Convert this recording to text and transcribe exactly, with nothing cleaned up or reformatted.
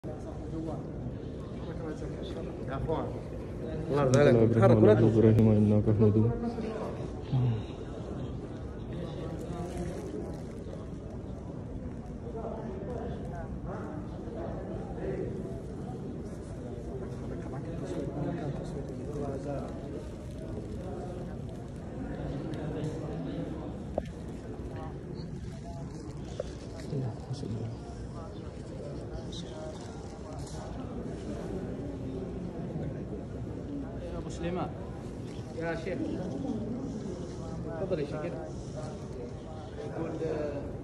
الله يرضى عليك تحرك ولا ابراهيم انك احمد ابو سليمان يا شيخ تفضل يا شيخ. يقول